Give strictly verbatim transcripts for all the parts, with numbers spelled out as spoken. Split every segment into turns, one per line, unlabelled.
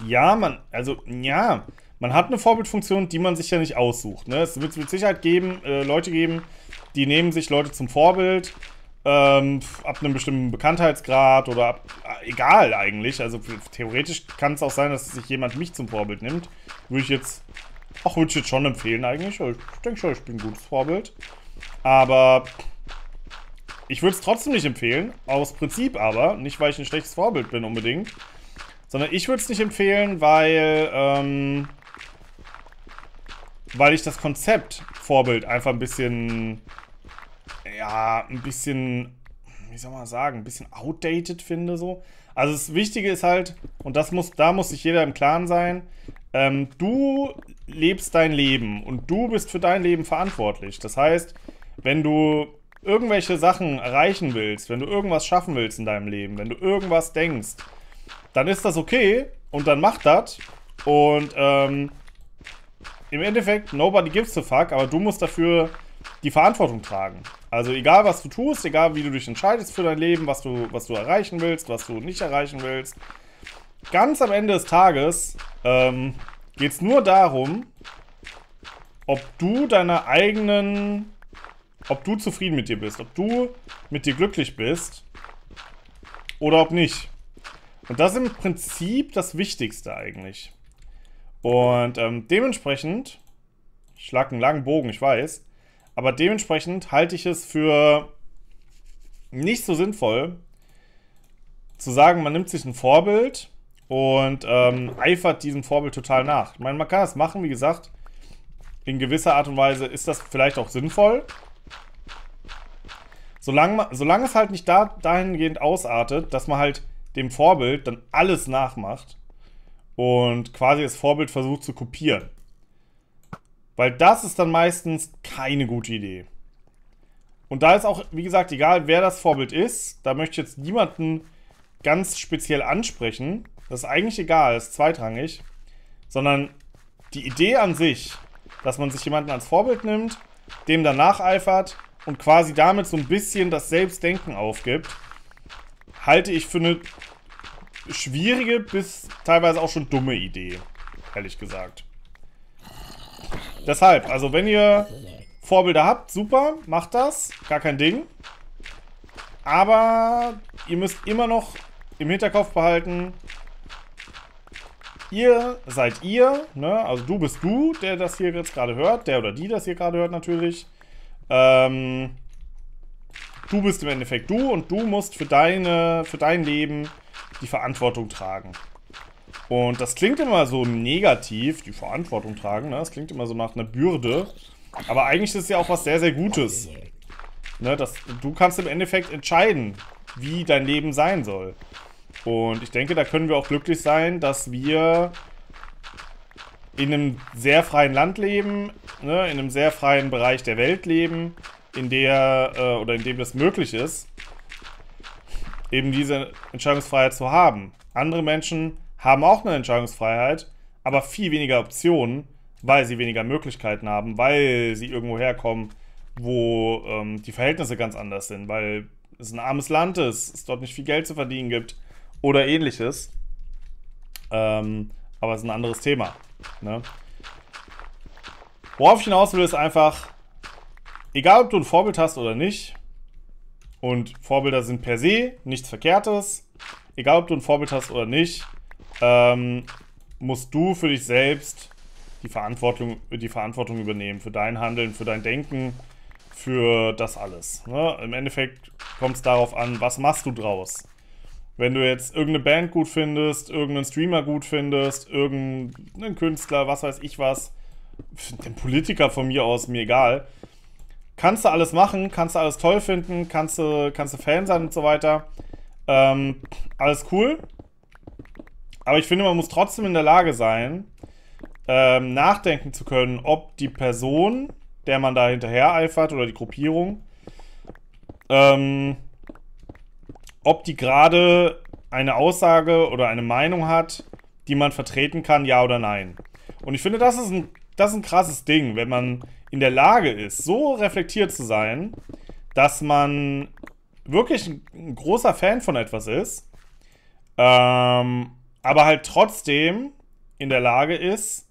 Ja, man, also, ja, man hat eine Vorbildfunktion, die man sich ja nicht aussucht. Ne? Es wird mit Sicherheit geben, äh, Leute geben, die nehmen sich Leute zum Vorbild, ähm, ab einem bestimmten Bekanntheitsgrad oder ab, äh, egal eigentlich. Also theoretisch kann es auch sein, dass sich jemand mich zum Vorbild nimmt. Würde ich jetzt, auch würde ich jetzt schon empfehlen eigentlich. Ich denke schon, ich bin ein gutes Vorbild. Aber ich würde es trotzdem nicht empfehlen, aus Prinzip aber, nicht weil ich ein schlechtes Vorbild bin unbedingt, sondern ich würde es nicht empfehlen, weil, ähm, weil ich das Konzept Vorbild einfach ein bisschen, ja, ein bisschen, wie soll man sagen, ein bisschen outdated finde so. Also das Wichtige ist halt, und das muss, da muss sich jeder im Klaren sein, ähm, du lebst dein Leben und du bist für dein Leben verantwortlich. Das heißt, wenn du irgendwelche Sachen erreichen willst, wenn du irgendwas schaffen willst in deinem Leben, wenn du irgendwas denkst, dann ist das okay und dann mach das. Und ähm, im Endeffekt, nobody gives a fuck, aber du musst dafür die Verantwortung tragen. Also egal, was du tust, egal, wie du dich entscheidest für dein Leben, was du, was du erreichen willst, was du nicht erreichen willst, ganz am Ende des Tages ähm, geht es nur darum, ob du deine eigenen, ob du zufrieden mit dir bist, ob du mit dir glücklich bist oder ob nicht. Und das ist im Prinzip das Wichtigste eigentlich. Und ähm, dementsprechend, ich schlage einen langen Bogen, ich weiß, aber dementsprechend halte ich es für nicht so sinnvoll, zu sagen, man nimmt sich ein Vorbild und ähm, eifert diesem Vorbild total nach. Ich meine, man kann das machen, wie gesagt, in gewisser Art und Weise ist das vielleicht auch sinnvoll. Solange, solange es halt nicht da, dahingehend ausartet, dass man halt dem Vorbild dann alles nachmacht und quasi das Vorbild versucht zu kopieren. Weil das ist dann meistens keine gute Idee. Und da ist auch, wie gesagt, egal wer das Vorbild ist, da möchte ich jetzt niemanden ganz speziell ansprechen. Das ist eigentlich egal, das ist zweitrangig. Sondern die Idee an sich, dass man sich jemanden als Vorbild nimmt, dem dann nacheifert und quasi damit so ein bisschen das Selbstdenken aufgibt, halte ich für eine schwierige bis teilweise auch schon dumme Idee, ehrlich gesagt. Deshalb, also wenn ihr Vorbilder habt, super, macht das, gar kein Ding. Aber ihr müsst immer noch im Hinterkopf behalten, ihr seid ihr, ne? Also du bist du, der das hier jetzt gerade hört, der oder die das hier gerade hört natürlich. Ähm, du bist im Endeffekt du und du musst für deine, für dein Leben die Verantwortung tragen. Und das klingt immer so negativ, die Verantwortung tragen, ne? Das klingt immer so nach einer Bürde. Aber eigentlich ist es ja auch was sehr, sehr Gutes. Ne? Das, du kannst im Endeffekt entscheiden, wie dein Leben sein soll. Und ich denke, da können wir auch glücklich sein, dass wir in einem sehr freien Land leben, ne? In einem sehr freien Bereich der Welt leben, in der, äh, oder in dem das möglich ist, eben diese Entscheidungsfreiheit zu haben. Andere Menschen haben auch eine Entscheidungsfreiheit, aber viel weniger Optionen, weil sie weniger Möglichkeiten haben, weil sie irgendwo herkommen, wo ähm, die Verhältnisse ganz anders sind, weil es ein armes Land ist, es dort nicht viel Geld zu verdienen gibt oder ähnliches. Ähm, aber es ist ein anderes Thema. Ne? Worauf ich hinaus will, ist einfach, egal ob du ein Vorbild hast oder nicht, und Vorbilder sind per se nichts Verkehrtes, egal ob du ein Vorbild hast oder nicht, ähm, musst du für dich selbst die Verantwortung, die Verantwortung übernehmen für dein Handeln, für dein Denken, für das alles. Ne? Im Endeffekt kommt es darauf an, was machst du draus. Wenn du jetzt irgendeine Band gut findest, irgendeinen Streamer gut findest, irgendeinen Künstler, was weiß ich was, den Politiker von mir aus, mir egal, kannst du alles machen, kannst du alles toll finden, kannst du, kannst du Fan sein und so weiter. Ähm, alles cool. Aber ich finde, man muss trotzdem in der Lage sein, ähm, nachdenken zu können, ob die Person, der man da hinterher eifert, oder die Gruppierung, ähm, ob die gerade eine Aussage oder eine Meinung hat, die man vertreten kann, ja oder nein. Und ich finde, das ist ein, das ist ein krasses Ding, wenn man in der Lage ist, so reflektiert zu sein, dass man wirklich ein, ein großer Fan von etwas ist, ähm, aber halt trotzdem in der Lage ist,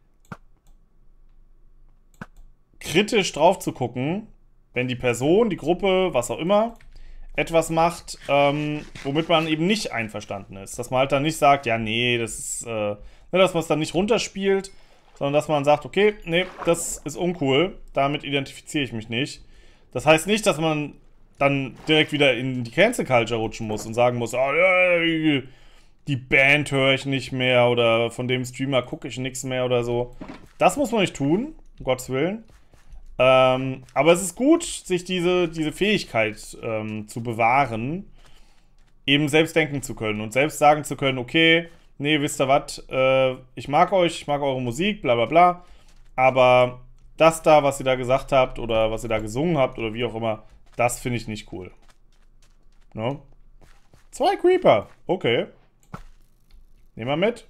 kritisch drauf zu gucken, wenn die Person, die Gruppe, was auch immer, etwas macht, ähm, womit man eben nicht einverstanden ist. Dass man halt dann nicht sagt, ja, nee, das ist, äh, ne, dass man es dann nicht runterspielt, sondern dass man sagt, okay, nee, das ist uncool, damit identifiziere ich mich nicht. Das heißt nicht, dass man dann direkt wieder in die Cancel Culture rutschen muss und sagen muss, oh, ja, die Band höre ich nicht mehr oder von dem Streamer gucke ich nichts mehr oder so. Das muss man nicht tun, um Gottes Willen. Ähm, aber es ist gut, sich diese, diese Fähigkeit ähm, zu bewahren, eben selbst denken zu können und selbst sagen zu können, okay, nee, wisst ihr was, äh, ich mag euch, ich mag eure Musik, bla bla bla, aber das da, was ihr da gesagt habt oder was ihr da gesungen habt oder wie auch immer, das finde ich nicht cool. No? Zwei Creeper, okay. Nehmen wir mit.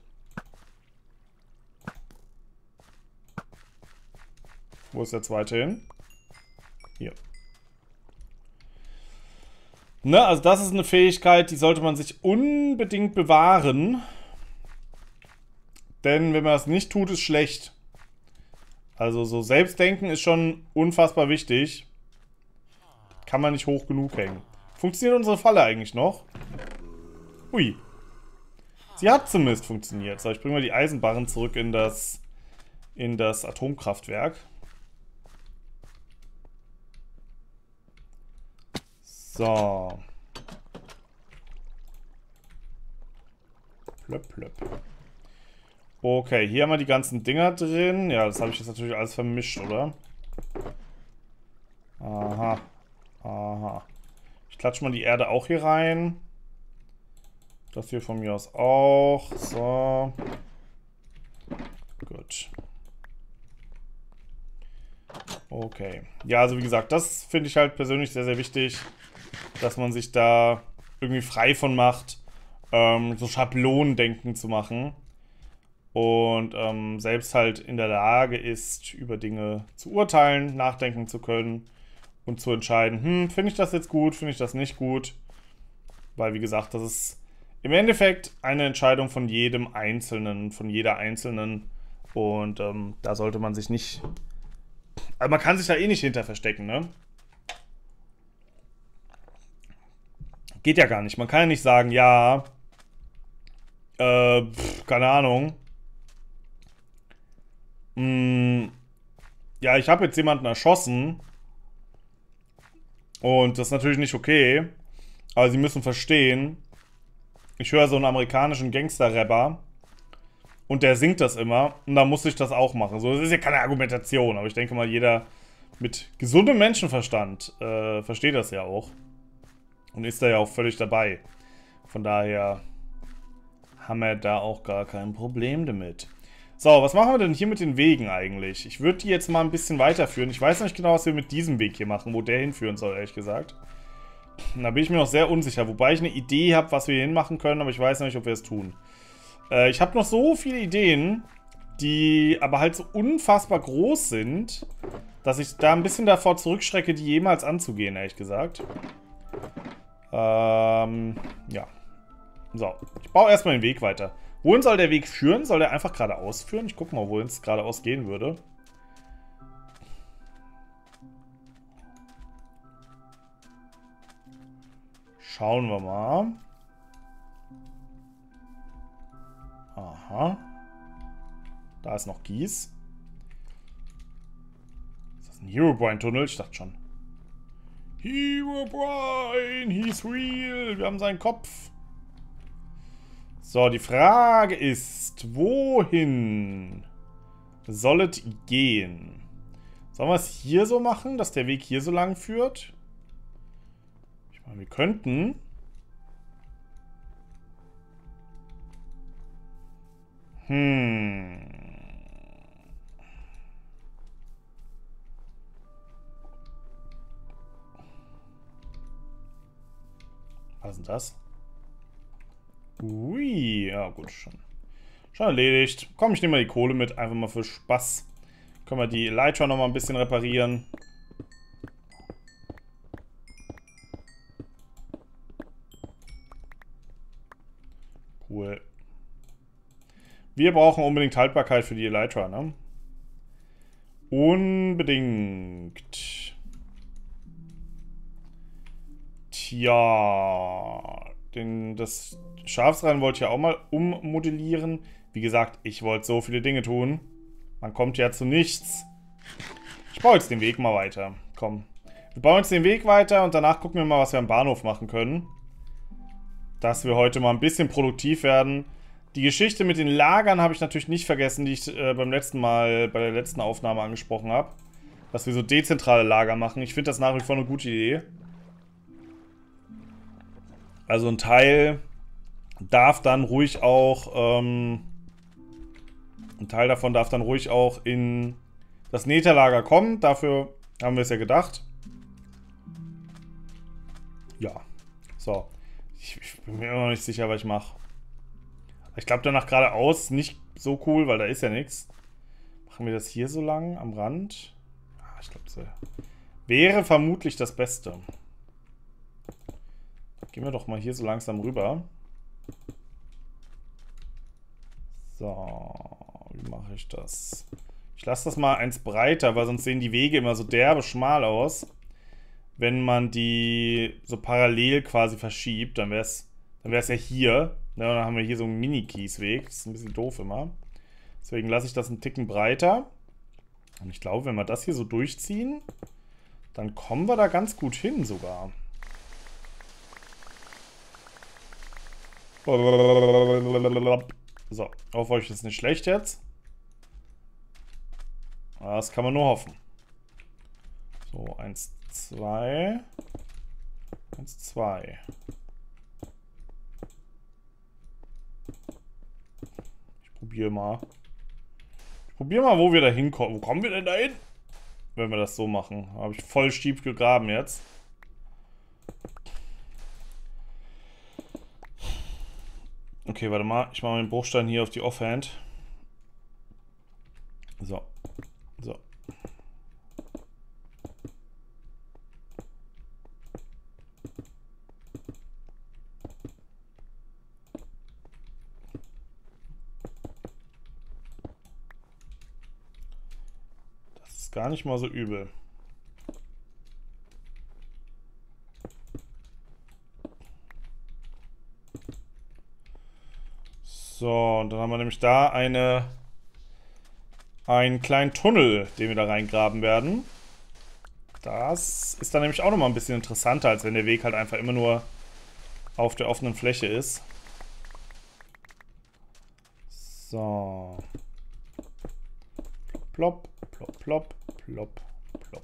Wo ist der zweite hin? Hier. Ne, also das ist eine Fähigkeit, die sollte man sich unbedingt bewahren. Denn wenn man das nicht tut, ist schlecht. Also so Selbstdenken ist schon unfassbar wichtig. Kann man nicht hoch genug hängen. Funktioniert unsere Falle eigentlich noch? Ui. Sie hat zumindest funktioniert. So, ich bringe mal die Eisenbarren zurück in das, in das Atomkraftwerk. So. Plöpp, plöpp. Okay, hier haben wir die ganzen Dinger drin. Ja, das habe ich jetzt natürlich alles vermischt, oder? Aha. Aha. Ich klatsche mal die Erde auch hier rein. Das hier von mir aus auch. So. Gut. Okay. Ja, also wie gesagt, das finde ich halt persönlich sehr, sehr wichtig, dass man sich da irgendwie frei von macht, ähm, so Schablonendenken zu machen. Und ähm, selbst halt in der Lage ist, über Dinge zu urteilen, nachdenken zu können und zu entscheiden, hm, finde ich das jetzt gut, finde ich das nicht gut. Weil, wie gesagt, das ist im Endeffekt eine Entscheidung von jedem Einzelnen, von jeder Einzelnen. Und ähm, da sollte man sich nicht... Also man kann sich da eh nicht hinter verstecken, ne? Geht ja gar nicht. Man kann ja nicht sagen, ja, äh, pf, keine Ahnung. Hm, ja, ich habe jetzt jemanden erschossen. Und das ist natürlich nicht okay. Aber Sie müssen verstehen, ich höre so einen amerikanischen Gangster-Rapper und der singt das immer und da muss ich das auch machen. So, das ist ja keine Argumentation, aber ich denke mal, jeder mit gesundem Menschenverstand äh, versteht das ja auch und ist da ja auch völlig dabei. Von daher haben wir da auch gar kein Problem damit. So, was machen wir denn hier mit den Wegen eigentlich? Ich würde die jetzt mal ein bisschen weiterführen. Ich weiß nicht genau, was wir mit diesem Weg hier machen, wo der hinführen soll, ehrlich gesagt. Da bin ich mir noch sehr unsicher, wobei ich eine Idee habe, was wir hier hinmachen können, aber ich weiß noch nicht, ob wir es tun. Äh, ich habe noch so viele Ideen, die aber halt so unfassbar groß sind, dass ich da ein bisschen davor zurückschrecke, die jemals anzugehen, ehrlich gesagt. Ähm, ja. So, ich baue erstmal den Weg weiter. Wohin soll der Weg führen? Soll der einfach geradeaus führen? Ich gucke mal, wohin es geradeaus gehen würde. Schauen wir mal. Aha. Da ist noch Kies. Ist das ein Herobrine-Tunnel? Ich dachte schon. Herobrine, he's real. Wir haben seinen Kopf. So, die Frage ist, wohin soll es gehen? Sollen wir es hier so machen, dass der Weg hier so lang führt? Ich meine, wir könnten... Hm... Was ist denn das? Ui, ja gut, schon. Schon erledigt. Komm, ich nehme mal die Kohle mit, einfach mal für Spaß. Können wir die Elytra noch mal ein bisschen reparieren. Cool. Wir brauchen unbedingt Haltbarkeit für die Elytra, ne? Unbedingt. Tja. Den, das Schafsrennen wollte ich ja auch mal ummodellieren. Wie gesagt, ich wollte so viele Dinge tun. Man kommt ja zu nichts. Ich baue jetzt den Weg mal weiter. Komm. Wir bauen jetzt den Weg weiter und danach gucken wir mal, was wir am Bahnhof machen können. Dass wir heute mal ein bisschen produktiv werden. Die Geschichte mit den Lagern habe ich natürlich nicht vergessen, die ich äh, beim letzten Mal, bei der letzten Aufnahme angesprochen habe. Dass wir so dezentrale Lager machen. Ich finde das nach wie vor eine gute Idee. Also ein Teil darf dann ruhig auch, ähm, ein Teil davon darf dann ruhig auch in das Netherlager kommen. Dafür haben wir es ja gedacht. Ja. So. Ich, ich bin mir immer noch nicht sicher, was ich mache. Ich glaube, danach geradeaus nicht so cool, weil da ist ja nichts. Machen wir das hier so lang am Rand? Ja, ich glaube, das wäre vermutlich das Beste. Gehen wir doch mal hier so langsam rüber. So, wie mache ich das? Ich lasse das mal eins breiter, weil sonst sehen die Wege immer so derbe schmal aus. Wenn man die so parallel quasi verschiebt, dann wäre es dann wär's ja hier. Ja, dann haben wir hier so einen Mini-Kiesweg. Das ist ein bisschen doof immer. Deswegen lasse ich das einen Ticken breiter. Und ich glaube, wenn wir das hier so durchziehen, dann kommen wir da ganz gut hin sogar. So, hoffe euch ist nicht schlecht jetzt. Das kann man nur hoffen. So, eins, zwei. eins, zwei. Ich probiere mal. Ich probiere mal, wo wir da hinkommen. Wo kommen wir denn da hin? Wenn wir das so machen. Da habe ich voll schief gegraben jetzt. Okay, warte mal. Ich mache mal den Bruchstein hier auf die Offhand. So. So. Das ist gar nicht mal so übel. So, und dann haben wir nämlich da eine, einen kleinen Tunnel, den wir da reingraben werden. Das ist dann nämlich auch nochmal ein bisschen interessanter, als wenn der Weg halt einfach immer nur auf der offenen Fläche ist. So. Plopp, plopp, plopp, plopp, plopp.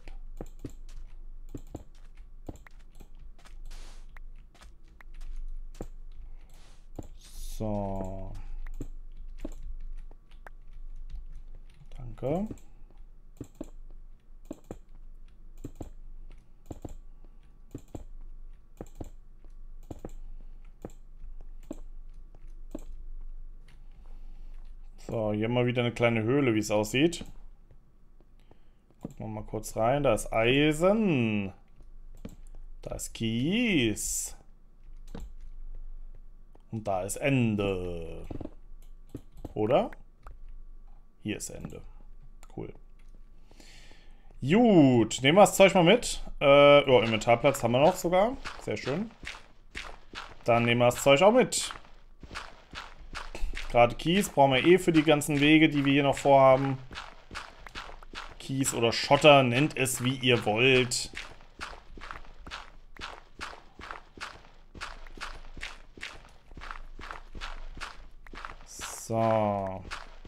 So. Danke. So, hier mal wieder eine kleine Höhle, wie es aussieht. Gucken wir mal kurz rein. Da ist Eisen. Da ist Kies. Und da ist Ende. Oder? Hier ist Ende. Cool. Gut, nehmen wir das Zeug mal mit. Äh, oh, Inventarplatz haben wir noch sogar. Sehr schön. Dann nehmen wir das Zeug auch mit. Gerade Kies brauchen wir eh für die ganzen Wege, die wir hier noch vorhaben. Kies oder Schotter, nennt es wie ihr wollt. So.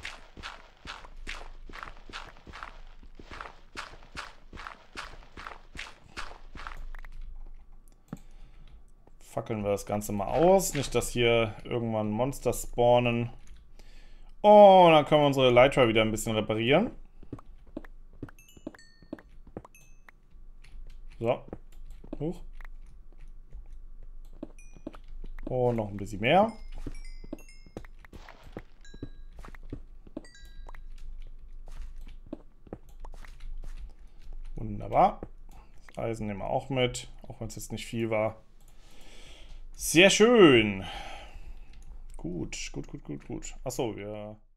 Fackeln wir das Ganze mal aus. Nicht, dass hier irgendwann Monster spawnen. Oh, und dann können wir unsere Elytra wieder ein bisschen reparieren. So. Huch. Oh, noch ein bisschen mehr. Wunderbar. Das Eisen nehmen wir auch mit, auch wenn es jetzt nicht viel war. Sehr schön. Gut, gut, gut, gut, gut. Achso, wir...